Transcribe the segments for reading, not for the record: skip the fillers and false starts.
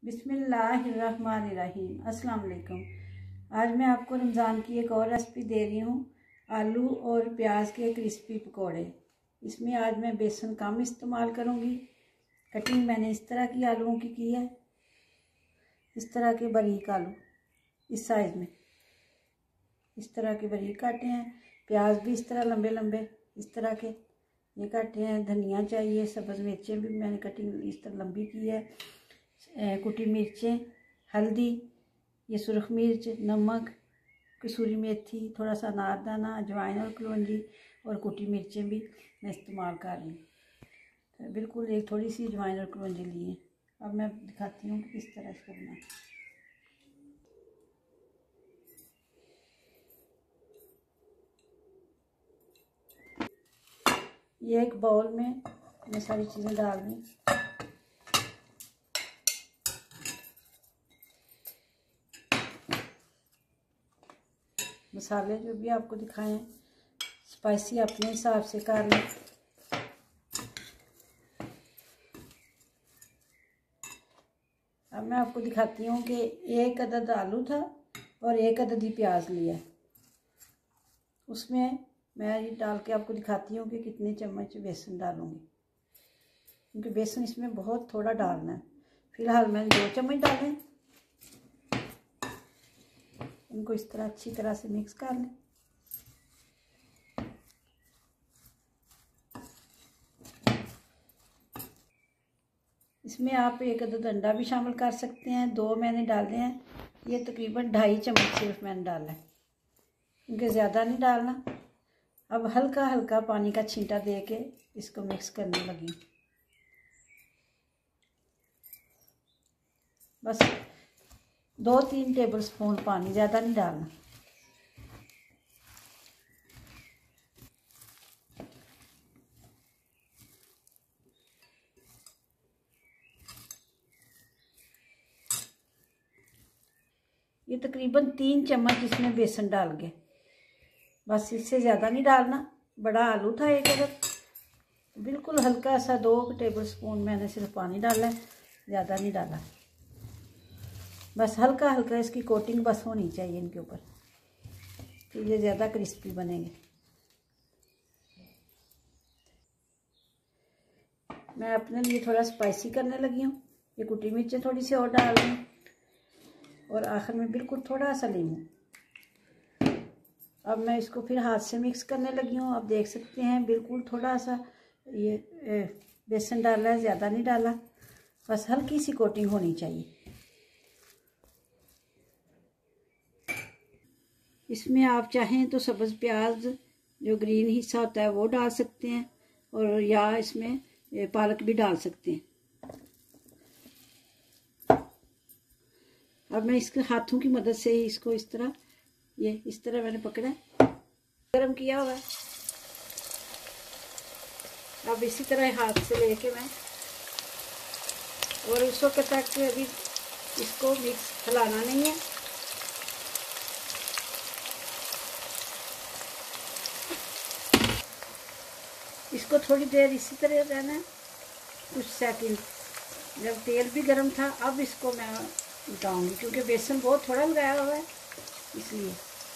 बिस्मिल्लाहिर्रहमानिर्रहीम। अस्सलाम वालेकुम। आज मैं आपको रमज़ान की एक और रेसिपी दे रही हूँ, आलू और प्याज के क्रिस्पी पकोड़े। इसमें आज मैं बेसन कम इस्तेमाल करूँगी। कटिंग मैंने इस तरह की आलूओं की है, इस तरह के बारीक आलू इस साइज़ में, इस तरह के बारीक काटे हैं। प्याज भी इस तरह लंबे लंबे इस तरह के ये काटे हैं। धनिया चाहिए, सब्ज़ मिर्चें भी मैंने कटिंग इस तरह लंबी की है। कुटी मिर्चें, हल्दी, ये सुरख मिर्च, नमक, कसूरी मेथी, थोड़ा सा अनारदाना, अजवाइन और कलौंजी और कुटी मिर्चें भी मैं इस्तेमाल कर रही हूँ। बिल्कुल एक थोड़ी सी अजवाइन और कलौंजी ली है। अब मैं दिखाती हूँ कि किस तरह इसको बनाना। ये एक बाउल में मैं सारी चीज़ें डाल रही हूँ। मसाले जो भी आपको दिखाए हैं स्पाइसी अपने हिसाब से कर लें। अब मैं आपको दिखाती हूँ कि एक अदद आलू था और एक अदद ही प्याज लिया। उसमें मैं ये डाल के आपको दिखाती हूँ कि कितने चम्मच बेसन डालूँगी, क्योंकि बेसन इसमें बहुत थोड़ा डालना है। फिलहाल मैंने 2 चम्मच डालें। इनको इस तरह अच्छी तरह से मिक्स कर लें। इसमें आप एक अदद अंडा भी शामिल कर सकते हैं। 2 मैंने डाले हैं। ये तकरीबन 2.5 चम्मच सिर्फ मैंने डाला है, क्योंकि ज़्यादा नहीं डालना। अब हल्का हल्का पानी का छींटा दे के इसको मिक्स करने लगी। बस 2-3 टेबल स्पून पानी, ज़्यादा नहीं डालना। ये तकरीबन 3 चम्मच इसमें बेसन डाल के, बस इससे ज़्यादा नहीं डालना। बड़ा आलू था एक अदद, बिल्कुल हल्का सा 2 टेबल स्पून मैंने सिर्फ पानी डाला है, ज़्यादा नहीं डाला। बस हल्का हल्का इसकी कोटिंग बस होनी चाहिए इनके ऊपर, फिर ये ज़्यादा क्रिस्पी बनेंगे। मैं अपने लिए थोड़ा स्पाइसी करने लगी हूँ। ये कुटी मिर्चें थोड़ी सी और डाल रही हूँ और आखिर में बिल्कुल थोड़ा सा नींबू। अब मैं इसको फिर हाथ से मिक्स करने लगी हूँ। अब देख सकते हैं बिल्कुल थोड़ा सा ये बेसन डाला है, ज़्यादा नहीं डाला। बस हल्की सी कोटिंग होनी चाहिए। इसमें आप चाहें तो सब्ज़ प्याज जो ग्रीन हिस्सा होता है वो डाल सकते हैं, और या इसमें पालक भी डाल सकते हैं। अब मैं इसके हाथों की मदद से ही इसको इस तरह, ये इस तरह मैंने पकड़ा है, गरम किया हुआ है। अब इसी तरह हाथ से लेके मैं, और उस वक्त तक अभी इसको मिक्स हिलाना नहीं है। इसको थोड़ी देर इसी तरह रहना है, कुछ सेकंड। जब तेल भी गर्म था, अब इसको मैं उठाऊंगी, क्योंकि बेसन बहुत थोड़ा लगाया हुआ है इसलिए।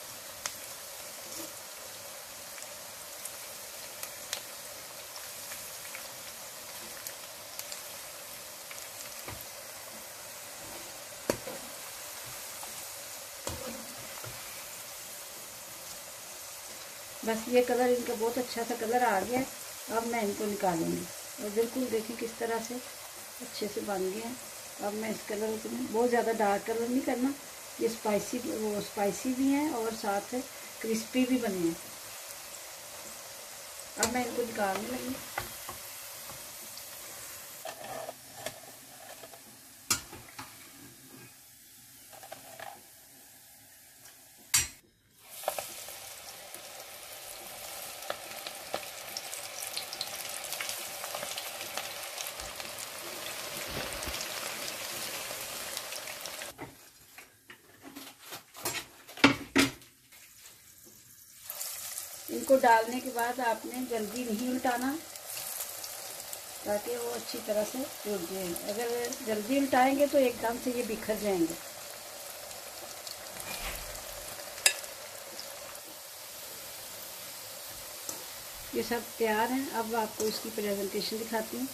बस ये कलर इनका बहुत अच्छा सा कलर आ गया है। अब मैं इनको निकालूंगी, और बिल्कुल देखिए किस तरह से अच्छे से बन गए हैं। अब मैं इस कलर को बहुत ज़्यादा डार्क कलर नहीं करना। ये स्पाइसी भी हैं और साथ क्रिस्पी भी बने हैं। अब मैं इनको निकालने लगी। इनको डालने के बाद आपने जल्दी नहीं उल्टाना, ताकि वो अच्छी तरह से उलट जाए। अगर जल्दी उल्टाएंगे तो एकदम से ये बिखर जाएंगे। ये सब तैयार हैं। अब आपको इसकी प्रेजेंटेशन दिखाती हूँ।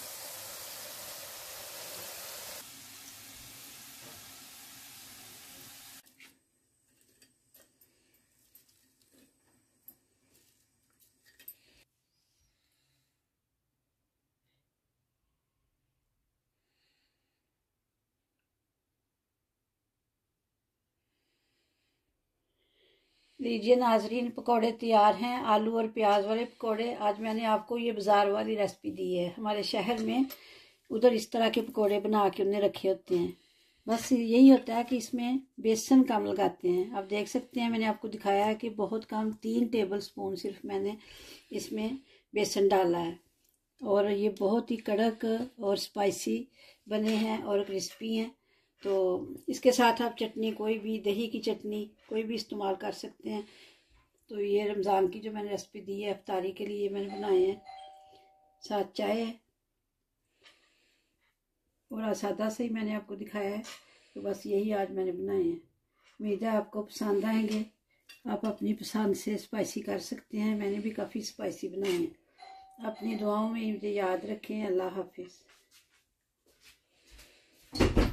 लीजिए नाजरीन, पकोड़े तैयार हैं, आलू और प्याज वाले पकोड़े। आज मैंने आपको ये बाज़ार वाली रेसिपी दी है। हमारे शहर में उधर इस तरह के पकोड़े बना के उन्हें रखे होते हैं। बस यही होता है कि इसमें बेसन कम लगाते हैं। आप देख सकते हैं, मैंने आपको दिखाया है कि बहुत कम, 3 टेबल स्पून सिर्फ मैंने इसमें बेसन डाला है। और ये बहुत ही कड़क और स्पाइसी बने हैं और क्रिस्पी हैं। तो इसके साथ आप चटनी, कोई भी दही की चटनी कोई भी इस्तेमाल कर सकते हैं। तो ये रमज़ान की जो मैंने रेसिपी दी है इफ्तारी के लिए मैंने बनाए हैं। साथ चाय है और सादा से ही मैंने आपको दिखाया है। तो बस यही आज मैंने बनाए हैं। उम्मीद है आपको पसंद आएंगे। आप अपनी पसंद से स्पाइसी कर सकते हैं। मैंने भी काफ़ी स्पाइसी बनाए हैं। अपनी दुआओं में मुझे याद रखें। अल्लाह हाफिज़।